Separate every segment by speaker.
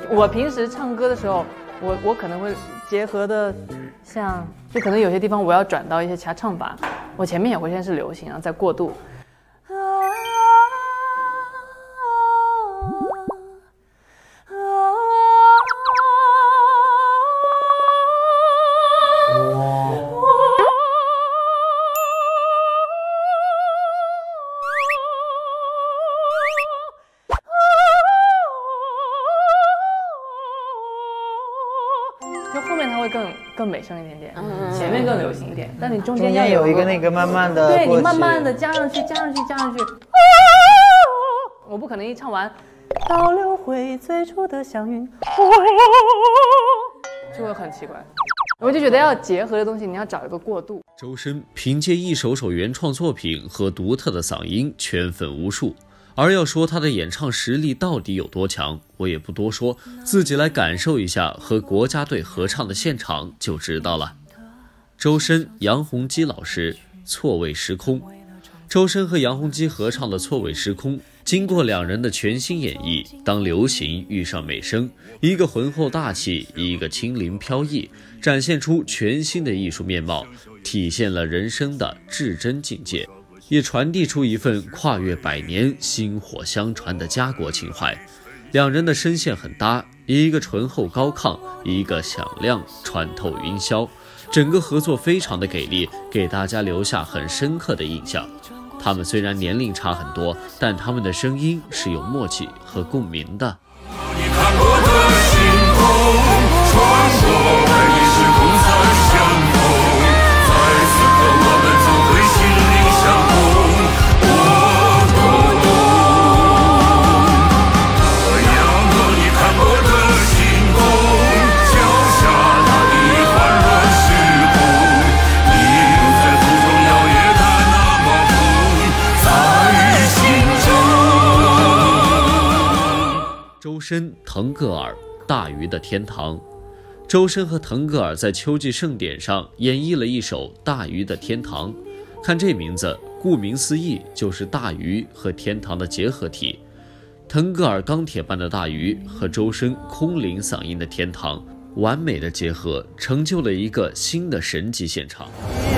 Speaker 1: 我平时唱歌的时候，我可能会结合的像，就可能有些地方我要转到一些其他唱法，我前面也会先是流行，然后再过渡。就后面它会更美声一点点，前面更流行一点，但你中间要
Speaker 2: 有一个那个慢慢的，
Speaker 1: 对你慢慢的加上去，我不可能一唱完倒流回最初的祥云，就会很奇怪。我就觉得要结合的东西，你要找一个过渡。
Speaker 3: 周深凭借一首首原创作品和独特的嗓音圈粉无数。而要说他的演唱实力到底有多强，我也不多说，自己来感受一下和国家队合唱的现场就知道了。周深、杨洪基老师，错位时空。周深和杨洪基合唱的《错位时空》，经过两人的全新演绎，当流行遇上美声，一个浑厚大气，一个轻灵飘逸，展现出全新的艺术面貌，体现了人生的至真境界。也传递出一份跨越100年、薪火相传的家国情怀。两人的声线很搭，一个醇厚高亢，一个响亮穿透云霄，整个合作非常的给力，给大家留下很深刻的印象。他们虽然年龄差很多，但他们的声音是有默契和共鸣的。你看我的星空，穿过100年时空才相逢，在此刻我们总会心灵相通。周深、腾格尔，大鱼的天堂。周深和腾格尔在秋季盛典上演绎了一首《大鱼的天堂》。看这名字，顾名思义，就是大鱼和天堂的结合体。腾格尔钢铁般的大鱼和周深空灵嗓音的天堂，完美的结合，成就了一个新的神级现场。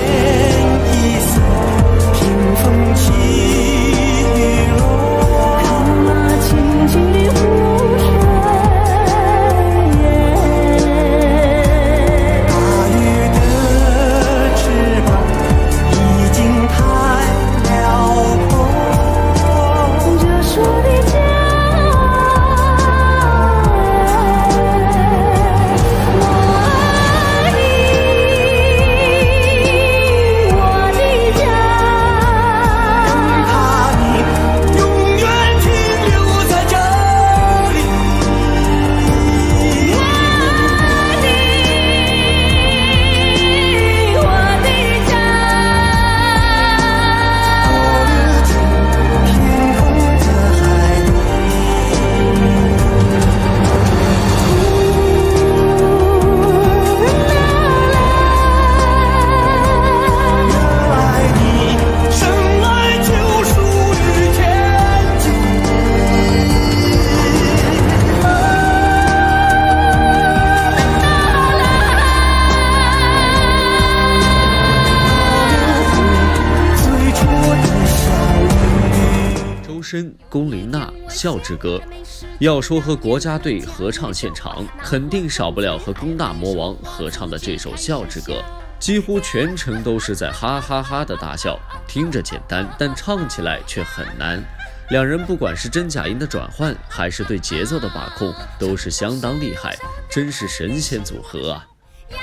Speaker 3: 龚琳娜《笑之歌》。要说和国家队合唱现场，肯定少不了和龚大魔王合唱的这首《笑之歌》，几乎全程都是在哈哈哈的大笑，听着简单，但唱起来却很难。两人不管是真假音的转换，还是对节奏的把控，都是相当厉害，真是神仙组合啊！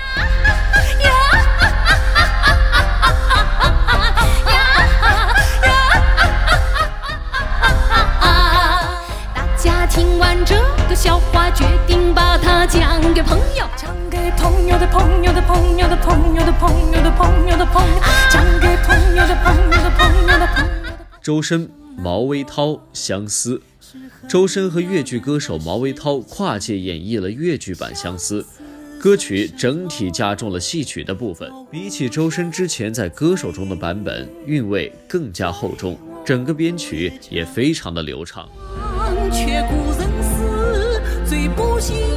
Speaker 4: 听完这个笑话，决定把它讲给朋友，讲给朋友的朋友的朋友的朋友的朋友的朋友的朋友，讲给朋友的朋友的朋友的朋友。
Speaker 3: 周深、毛维涛《相思》。周深和粤剧歌手毛维涛跨界演绎了粤剧版《相思》，歌曲整体加重了戏曲的部分，比起周深之前在歌手中的版本，韵味更加厚重，整个编曲也非常的流畅。
Speaker 4: 却故人思，最不心。